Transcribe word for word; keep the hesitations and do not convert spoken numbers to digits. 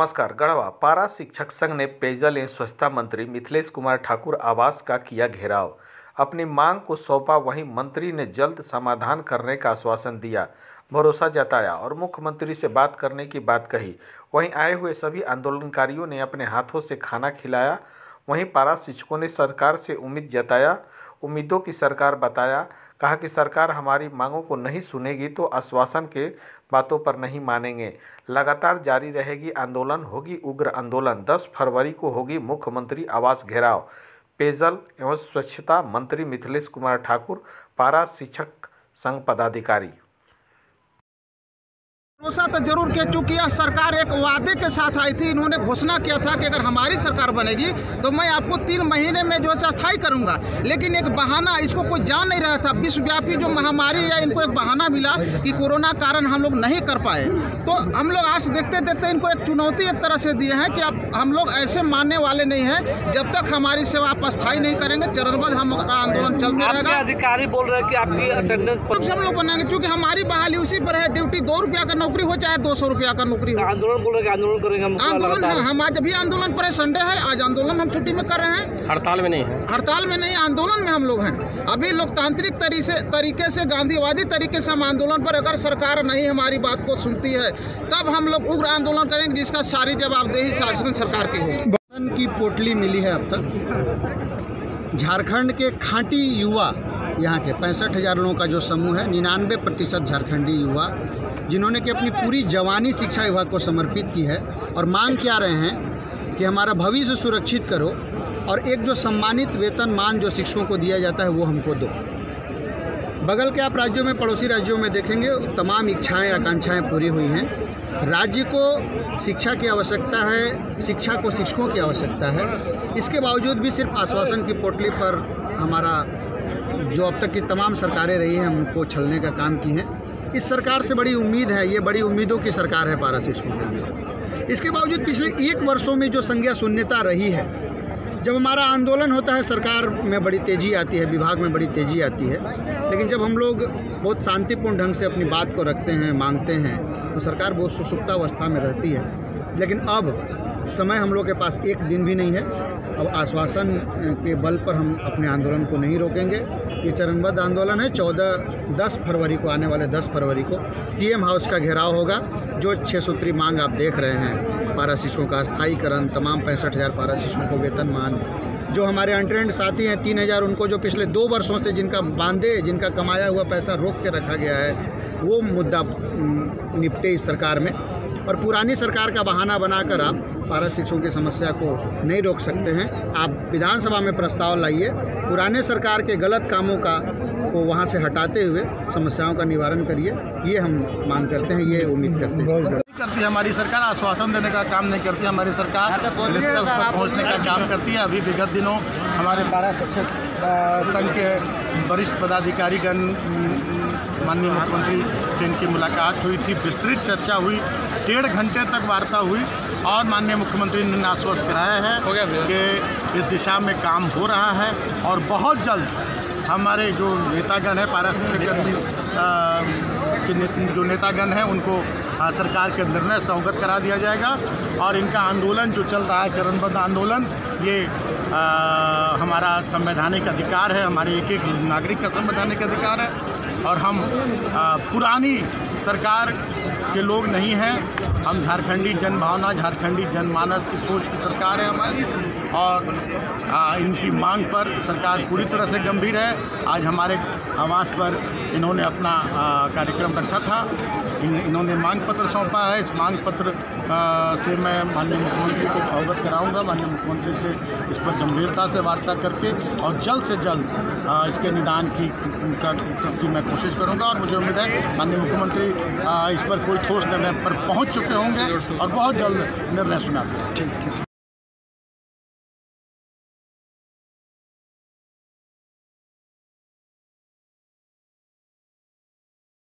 नमस्कार। गढ़वा पारा शिक्षक संघ ने पेयजल एवं स्वच्छता मंत्री मिथिलेश कुमार ठाकुर आवास का किया घेराव। अपनी मांग को सौंपा, वहीं मंत्री ने जल्द समाधान करने का आश्वासन दिया, भरोसा जताया और मुख्यमंत्री से बात करने की बात कही। वहीं आए हुए सभी आंदोलनकारियों ने अपने हाथों से खाना खिलाया। वहीं पारा शिक्षकों ने सरकार से उम्मीद जताया, उम्मीदों की सरकार बताया। कहा कि सरकार हमारी मांगों को नहीं सुनेगी तो आश्वासन के बातों पर नहीं मानेंगे। लगातार जारी रहेगी आंदोलन, होगी उग्र आंदोलन। दस फरवरी को होगी मुख्यमंत्री आवास घेराव। पेयजल एवं स्वच्छता मंत्री मिथिलेश कुमार ठाकुर, पारा शिक्षक संघ पदाधिकारी। भरोसा तो जरूर किया, चूँकि यह सरकार एक वादे के साथ आई थी। इन्होंने घोषणा किया था कि अगर हमारी सरकार बनेगी तो मैं आपको तीन महीने में जो है अस्थायी करूंगा। लेकिन एक बहाना, इसको कोई जान नहीं रहा था। विश्वव्यापी जो महामारी है, इनको एक बहाना मिला कि कोरोना कारण हम लोग नहीं कर पाए। तो हम लोग आज देखते देखते इनको एक चुनौती एक तरह से दिए हैं कि अब हम लोग ऐसे मानने वाले नहीं हैं जब तक हमारी सेवा आप अस्थायी नहीं करेंगे। चरणबद्ध हम आंदोलन चलते रहेगा। अधिकारी बोल रहे हैं कि आपकी अटेंडेंस पर हम लोग बनाएंगे, क्योंकि हमारी बहाली उसी पर है। ड्यूटी दो रुपया का नौकरी हो चाहे दो सौ रुपया का नौकरी हो। आंदोलन बोल रहे हैं, आंदोलन करेंगे हम। आंदोलन है, हम आज अभी आंदोलन पर है, संडे है, आज आंदोलन हम छुट्टी में कर रहे हैं। हड़ताल में नहीं है, हड़ताल में नहीं, आंदोलन में हम लोग हैं। अभी लोकतांत्रिक तरीके से, गांधीवादी तरीके से हम आंदोलन पर, अगर सरकार नहीं हमारी बात को सुनती है तब हम लोग उग्र आंदोलन करेंगे, जिसका सारी जवाबदेही शासन सरकार की होगी। की पोटली मिली है अब तक। झारखंड के खांटी युवा, यहाँ के पैंसठ हज़ार लोगों का जो समूह है, निन्यानवे प्रतिशत झारखंडी युवा, जिन्होंने कि अपनी पूरी जवानी शिक्षा विभाग को समर्पित की है और मांग क्या रहे हैं कि हमारा भविष्य सुरक्षित करो और एक जो सम्मानित वेतनमान जो शिक्षकों को दिया जाता है वो हमको दो। बगल के आप राज्यों में, पड़ोसी राज्यों में देखेंगे, तमाम इच्छाएं आकांक्षाएं पूरी हुई हैं। राज्य को शिक्षा की आवश्यकता है, शिक्षा को शिक्षकों की आवश्यकता है। इसके बावजूद भी सिर्फ आश्वासन की पोटली पर हमारा जो अब तक की तमाम सरकारें रही हैं उनको छलने का काम की हैं। इस सरकार से बड़ी उम्मीद है, ये बड़ी उम्मीदों की सरकार है पारा शिक्षकों के लिए। इसके बावजूद पिछले एक वर्षों में जो संज्ञा शून्यता रही है, जब हमारा आंदोलन होता है सरकार में बड़ी तेज़ी आती है, विभाग में बड़ी तेज़ी आती है, लेकिन जब हम लोग बहुत शांतिपूर्ण ढंग से अपनी बात को रखते हैं, मांगते हैं, तो सरकार बहुत सुसुप्तावस्था में रहती है। लेकिन अब समय हम लोग के पास एक दिन भी नहीं है। अब आश्वासन के बल पर हम अपने आंदोलन को नहीं रोकेंगे। ये चरणबद्ध आंदोलन है। चौदह दस फरवरी को, आने वाले दस फरवरी को सीएम हाउस का घेराव होगा। जो छः सूत्री मांग आप देख रहे हैं, पारा शिक्षकों का अस्थायीकरण, तमाम पैंसठ हज़ार पारा शिक्षकों को वेतनमान, जो हमारे अनट्रेंड साथी हैं तीन हज़ार, उनको जो पिछले दो वर्षों से जिनका बांधे, जिनका कमाया हुआ पैसा रोक के रखा गया है, वो मुद्दा निपटे इस सरकार में। और पुरानी सरकार का बहाना बनाकर आप पारा शिक्षकों की समस्या को नहीं रोक सकते हैं। आप विधानसभा में प्रस्ताव लाइए, पुराने सरकार के गलत कामों का को वहाँ से हटाते हुए समस्याओं का निवारण करिए। ये हम मांग करते हैं, ये उम्मीद करते हैं। करती है हमारी सरकार, आश्वासन देने का काम नहीं करती। हमारी सरकार निष्कर्ष पर पहुँचने का काम करती है। अभी विगत दिनों हमारे पारा शिक्षक संघ के वरिष्ठ पदाधिकारीगण, माननीय मुख्यमंत्री से इनकी मुलाकात हुई थी, विस्तृत चर्चा हुई, डेढ़ घंटे तक वार्ता हुई और माननीय मुख्यमंत्री ने आश्वस्त कराया है कि इस दिशा में काम हो रहा है और बहुत जल्द हमारे जो नेतागण हैं, पारा शिक्षक के जो नेतागण हैं, उनको आ, सरकार के निर्णय से अवगत करा दिया जाएगा। और इनका आंदोलन जो चल रहा है, चरणबद्ध आंदोलन, ये आ, हमारा संवैधानिक अधिकार है, हमारे एक एक नागरिक का संवैधानिक अधिकार है। और हम आ, पुरानी सरकार के लोग नहीं हैं। हम झारखंडी जनभावना, झारखंडी जनमानस की सोच की सरकार है हमारी। और आ, इनकी मांग पर सरकार पूरी तरह से गंभीर है। आज हमारे आवास पर इन्होंने अपना आ, कार्यक्रम रखा था। इन, इन्होंने मांग पत्र सौंपा है। इस मांग पत्र आ, से मैं माननीय मुख्यमंत्री को अवगत कराऊंगा। माननीय मुख्यमंत्री से इस पर गंभीरता से वार्ता करके और जल्द से जल्द आ, इसके निदान की, की मैं कोशिश करूंगा। और मुझे उम्मीद है माननीय मुख्यमंत्री आ, इस पर कोई ठोस निर्णय पर पहुंच चुके होंगे और बहुत जल्द निर्णय सुनाते हैं।